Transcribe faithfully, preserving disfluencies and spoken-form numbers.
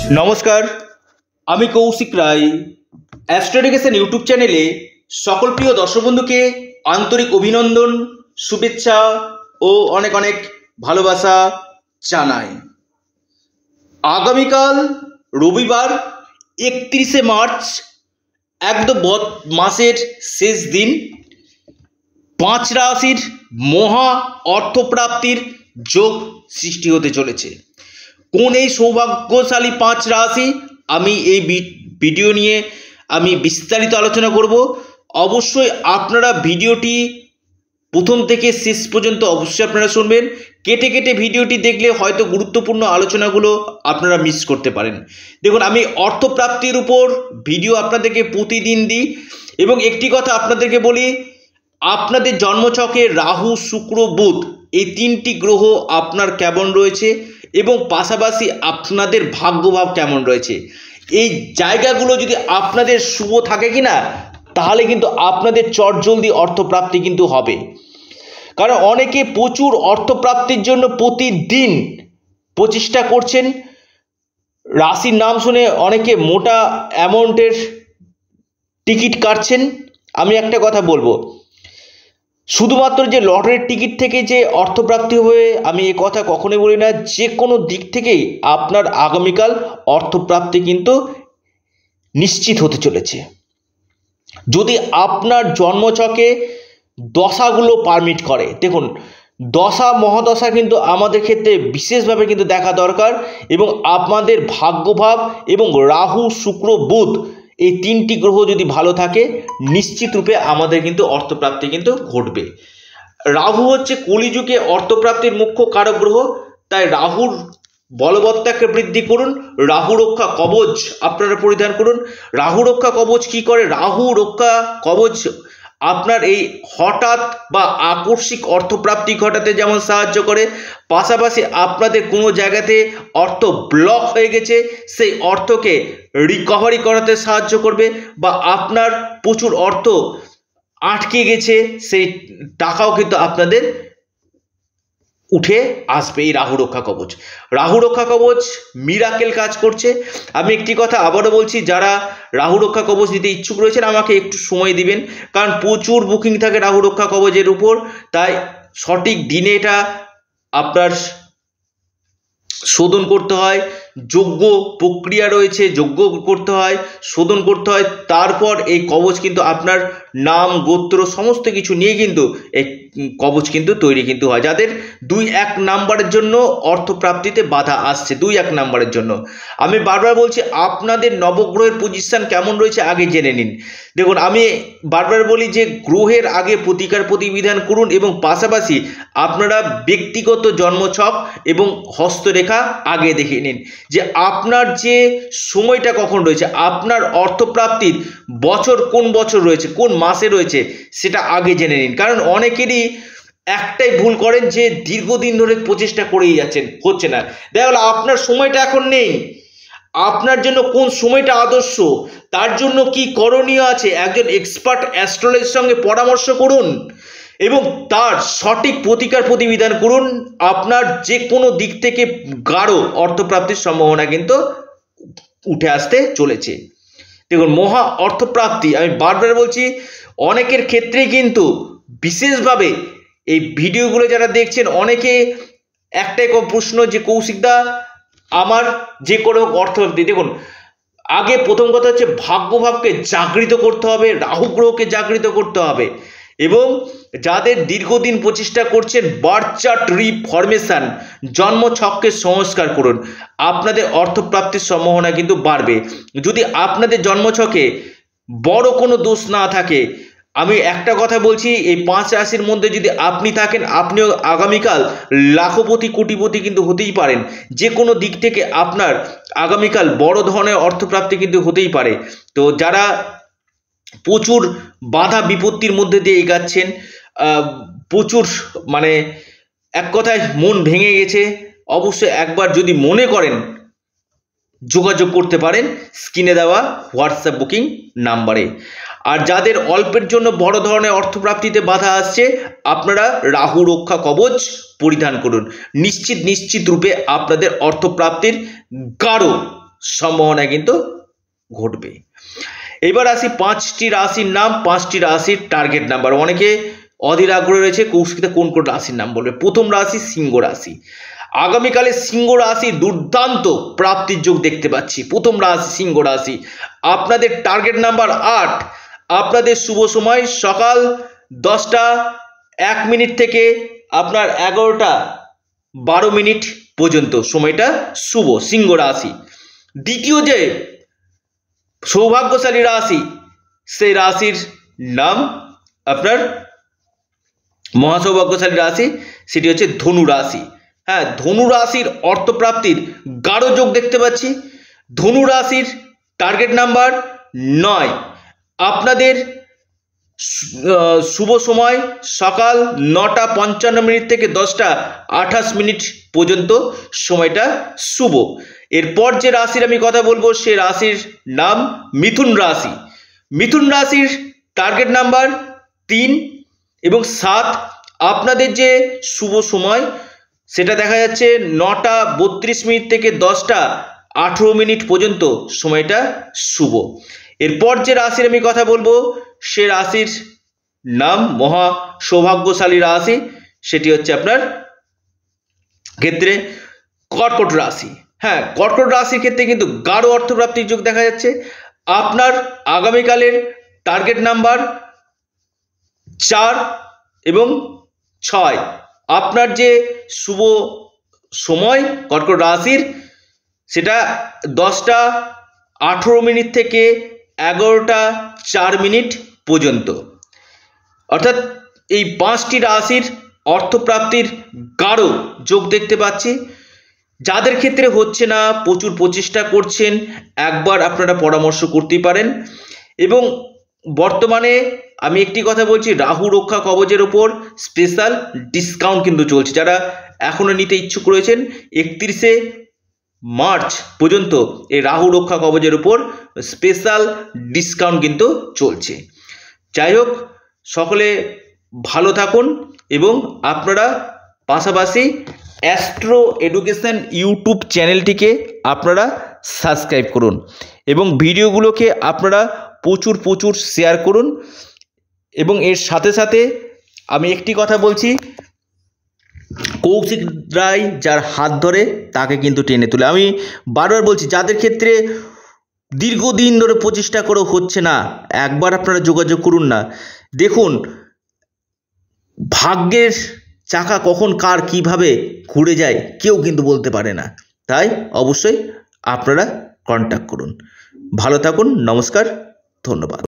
নমস্কার, আমি কৌশিক রায়। অ্যাস্ট্রোডিকেশন ইউটিউব চ্যানেলে সকল প্রিয় দর্শক বন্ধুকে আন্তরিক অভিনন্দন, শুভেচ্ছা ও অনেক অনেক ভালোবাসা জানাই। আগামীকাল রবিবার একত্রিশে মার্চ, একদম মাসের শেষ দিন, পাঁচ রাশির মহা অর্থপ্রাপ্তির যোগ সৃষ্টি হতে চলেছে। কোন এই সৌভাগ্যশালী পাঁচ রাশি, আমি এই ভিডিও নিয়ে আমি বিস্তারিত আলোচনা করব। অবশ্যই আপনারা ভিডিওটি প্রথম থেকে শেষ পর্যন্ত অবশ্যই আপনারা শুনবেন। কেটে কেটে ভিডিওটি দেখলে হয়তো গুরুত্বপূর্ণ আলোচনাগুলো আপনারা মিস করতে পারেন। দেখুন, আমি অর্থপ্রাপ্তির উপর ভিডিও আপনাদেরকে প্রতিদিন দিই এবং একটি কথা আপনাদেরকে বলি, আপনাদের জন্মছকে রাহু, শুক্র, বুধ এই তিনটি গ্রহ আপনার কেমন রয়েছে এবং পাশাপাশি আপনাদের ভাগ্যভাব কেমন রয়েছে, এই জায়গাগুলো যদি আপনাদের শুভ থাকে কিনা, তাহলে কিন্তু আপনাদের চটজলদি অর্থপ্রাপ্তি কিন্তু হবে। কারণ অনেকে প্রচুর অর্থপ্রাপ্তির জন্য প্রতিদিন প্রচেষ্টা করছেন। রাশির নাম শুনে অনেকে মোটা অ্যামাউন্টের টিকিট কাটছেন। আমি একটা কথা বলবো, শুধুমাত্র যে লটারির টিকিট থেকে যে অর্থপ্রাপ্তি হবে আমি এ কথা কখনোই বলি না। যে কোনো দিক থেকেই আপনার আগামীকাল অর্থপ্রাপ্তি কিন্তু নিশ্চিত হতে চলেছে, যদি আপনার জন্মছকে দশাগুলো পারমিট করে। দেখুন, দশা মহাদশা কিন্তু আমাদের ক্ষেত্রে বিশেষভাবে কিন্তু দেখা দরকার এবং আপনাদের ভাগ্যভাব এবং রাহু, শুক্র, বুধ এই তিনটি গ্রহ যদি ভালো থাকে, নিশ্চিত রূপে আমাদের কিন্তু অর্থপ্রাপ্তি কিন্তু ঘটবে। রাহু হচ্ছে কলিযুগে অর্থপ্রাপ্তির মুখ্য কারক গ্রহ, তাই রাহুর বলবত্তাকে বৃদ্ধি করুন। রাহু রক্ষা কবচ আপনারা পরিধান করুন। রাহু রক্ষা কবচ কি করে? রাহু রক্ষা কবচ আপনার এই হঠাৎ বা আকস্মিক অর্থপ্রাপ্তি ঘটাতে যেমন সাহায্য করে, পাশাপাশি আপনাদের কোনো জায়গাতে অর্থ ব্লক হয়ে গেছে সেই অর্থকে রিকভারি করাতে সাহায্য করবে, বা আপনার প্রচুর অর্থ আটকে গেছে সেই টাকাও কিন্তু আপনাদের উঠে আসবে এই রাহু রক্ষা কবচ। রাহু রক্ষা কবচ মিরাকেল কাজ করছে। আমি একটি কথা আবারও বলছি, যারা রাহু রক্ষা কবচ নিতে ইচ্ছুক রয়েছেন আমাকে একটু সময় দিবেন, কারণ প্রচুর বুকিং থাকে রাহু রক্ষা কবচের উপর। তাই সঠিক দিনে এটা আপনার শোধন করতে হয়, যোগ্য প্রক্রিয়া রয়েছে, যোগ্য করতে হয়, শোধন করতে হয়, তারপর এই কবচ কিন্তু আপনার নাম, গোত্র সমস্ত কিছু নিয়ে কিন্তু এই কবচ কিন্তু তৈরি কিন্তু হয়। যাদের দুই এক নাম্বারের জন্য অর্থপ্রাপ্তিতে বাধা আসছে, দুই এক নাম্বারের জন্য আমি বারবার বলছি, আপনাদের নবগ্রহের পজিশন কেমন রয়েছে আগে জেনে নিন। দেখুন, আমি বারবার বলি যে গ্রহের আগে প্রতিকার প্রতিবিধান করুন এবং পাশাপাশি আপনারা ব্যক্তিগত জন্মছক এবং হস্তরেখা আগে দেখে নিন যে আপনার যে সময়টা কখন রয়েছে, আপনার অর্থপ্রাপ্তির বছর কোন বছর রয়েছে, কোন মাসে রয়েছে, সেটা আগে জেনে নিন। কারণ অনেকেরই একটাই ভুল করেন যে দীর্ঘদিন ধরে প্রচেষ্টা করেই যাচ্ছেন, হচ্ছে না। দেখা গেল আপনার সময়টা এখন নেই, আপনার জন্য কোন সময়টা আদর্শ, তার জন্য কি করণীয় আছে, একজন এক্সপার্ট অ্যাস্ট্রোলজির সঙ্গে পরামর্শ করুন এবং তার সঠিক প্রতিকার প্রতিবিধান করুন। আপনার যে কোনো দিক থেকে গাঢ় অর্থপ্রাপ্তির সম্ভাবনা কিন্তু উঠে আসতে চলেছে। দেখুন, মহা অর্থপ্রাপ্তি আমি বারবার বলছি, অনেকের ক্ষেত্রেই কিন্তু বিশেষভাবে এই ভিডিওগুলো যারা দেখছেন, অনেকে একটাই প্রশ্ন যে কৌশিকদা আমার যে কোনো অর্থপ্রাপ্তি। দেখুন, আগে প্রথম কথা হচ্ছে ভাগ্যভাবকে জাগৃত করতে হবে, রাহু গ্রহকে জাগৃত করতে হবে এবং যাদের দীর্ঘদিন প্রচেষ্টা করছেন বার্থ চার্ট রিফরমেশন, জন্মছককে সংস্কার করুন, আপনাদের অর্থপ্রাপ্তির সম্ভাবনা কিন্তু বাড়বে। যদি আপনাদের জন্মছকে বড় কোনো দোষ না থাকে, আমি একটা কথা বলছি, এই পাঁচ রাশির মধ্যে যদি আপনি থাকেন, আপনিও আগামীকাল লাখপতি কোটিপতি কিন্তু হতেই পারেন। যে কোনো দিক থেকে আপনার আগামীকাল বড় ধরনের অর্থপ্রাপ্তি কিন্তু হতেই পারে। তো যারা প্রচুর বাধা বিপত্তির মধ্যে দিয়ে এগাচ্ছেন, প্রচুর মানে এক কথায় মন ভেঙে গেছে, অবশ্যই একবার যদি মনে করেন যোগাযোগ করতে পারেন স্ক্রিনে দেওয়া হোয়াটসঅ্যাপ বুকিং নাম্বারে। আর যাদের অল্পের জন্য বড় ধরনের অর্থপ্রাপ্তিতে বাধা আসছে, আপনারা রাহু রক্ষা কবচ পরিধান করুন। নিশ্চিত নিশ্চিত রূপে আপনাদের অর্থপ্রাপ্তির গাঢ় সম্ভাবনা কিন্তু ঘটবে। এবার আসি পাঁচটি রাশির নাম, পাঁচটি রাশির টার্গেট নাম্বার। অনেকে অধীর আগ্রহ রয়েছে কৌশিকতে কোন কোন রাশির নাম বলবে। প্রথম রাশি সিংহ রাশি। আগামীকালে সিংহ রাশি দুর্দান্ত প্রাপ্তির যোগ দেখতে পাচ্ছি। প্রথম রাশি সিংহ রাশি, আপনাদের টার্গেট নাম্বার আট। আপনাদের শুভ সময় সকাল দশটা এক মিনিট থেকে আপনার এগারোটা বারো মিনিট পর্যন্ত সময়টা শুভ সিংহ রাশি। দ্বিতীয় যে সৌভাগ্যশালী রাশি, সেই রাশির নাম আপনার মহাসৌভাগ্যশালী রাশি, সেটি হচ্ছে ধনু রাশি। হ্যাঁ, ধনু রাশির অর্থপ্রাপ্তির গাঢ় যোগ দেখতে পাচ্ছি। ধনু রাশির টার্গেট নাম্বার নয়। আপনাদের শুভ সময় সকাল নটা পঞ্চান্ন মিনিট থেকে দশটা আঠাশ মিনিট পর্যন্ত সময়টা শুভ। এরপর যে রাশির আমি কথা বলবো সে রাশির নাম মিথুন রাশি। মিথুন রাশির টার্গেট নাম্বার তিন এবং সাত। আপনাদের যে শুভ সময় সেটা দেখা যাচ্ছে নটা বত্রিশ মিনিট থেকে দশটা আঠেরো মিনিট পর্যন্ত সময়টা শুভ। এরপর যে রাশির আমি কথা বলবো সে রাশির নাম মহা সৌভাগ্যশালী রাশি, সেটি হচ্ছে আপনার ক্ষেত্রে কর্কট রাশি। হ্যাঁ, কর্কট রাশির ক্ষেত্রে কিন্তু গাঢ় অর্থপ্রাপ্তির যোগ দেখা যাচ্ছে। আপনার আগামীকালের টার্গেট নাম্বার চার এবং ছয়। আপনার যে শুভ সময় কর্কট রাশির সেটা দশটা আঠেরো মিনিট থেকে এগারোটা চার মিনিট পর্যন্ত। অর্থাৎ এই পাঁচটি রাশির অর্থপ্রাপ্তির গাঢ় যোগ দেখতে পাচ্ছি। যাদের ক্ষেত্রে হচ্ছে না, প্রচুর প্রচেষ্টা করছেন, একবার আপনারা পরামর্শ করতেই পারেন। এবং বর্তমানে আমি একটি কথা বলছি, রাহু রক্ষা কবচের ওপর স্পেশাল ডিসকাউন্ট কিন্তু চলছে। যারা এখনও নিতে ইচ্ছুক রয়েছেন একত্রিশে মার্চ পর্যন্ত এই রাহু রক্ষা কবচের উপর স্পেশাল ডিসকাউন্ট কিন্তু চলছে। যাই হোক, সকলে ভালো থাকুন এবং আপনারা পাশাপাশি অ্যাস্ট্রো এডুকেশন ইউটিউব চ্যানেলটিকে আপনারা সাবস্ক্রাইব করুন এবং ভিডিওগুলোকে আপনারা প্রচুর প্রচুর শেয়ার করুন। এবং এর সাথে সাথে আমি একটি কথা বলছি, কৌশিক রায় যার হাত ধরে তাকে কিন্তু টেনে তোলে। আমি বারবার বলছি, যাদের ক্ষেত্রে দীর্ঘদিন ধরে প্রচেষ্টা করেও হচ্ছে না, একবার আপনারা যোগাযোগ করুন না। দেখুন, ভাগ্যের চাকা কখন কার কিভাবে ঘুরে যায় কেউ কিন্তু বলতে পারে না। তাই অবশ্যই আপনারা কন্ট্যাক্ট করুন। ভালো থাকুন, নমস্কার, ধন্যবাদ।